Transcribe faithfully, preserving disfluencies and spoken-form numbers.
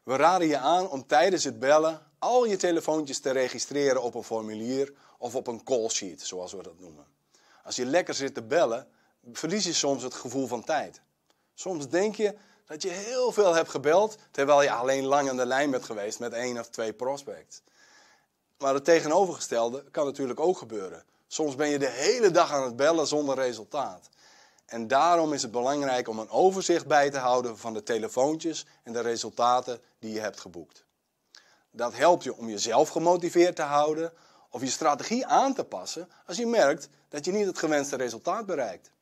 We raden je aan om tijdens het bellen al je telefoontjes te registreren op een formulier of op een callsheet, zoals we dat noemen. Als je lekker zit te bellen, verlies je soms het gevoel van tijd. Soms denk je dat je heel veel hebt gebeld, terwijl je alleen lang aan de lijn bent geweest met één of twee prospects. Maar het tegenovergestelde kan natuurlijk ook gebeuren. Soms ben je de hele dag aan het bellen zonder resultaat. En daarom is het belangrijk om een overzicht bij te houden van de telefoontjes en de resultaten die je hebt geboekt. Dat helpt je om jezelf gemotiveerd te houden of je strategie aan te passen als je merkt dat je niet het gewenste resultaat bereikt.